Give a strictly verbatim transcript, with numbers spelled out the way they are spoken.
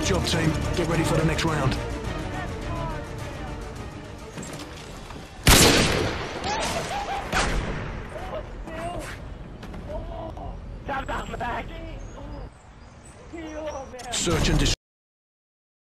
job, team. Get ready for the next round. Search and destroy.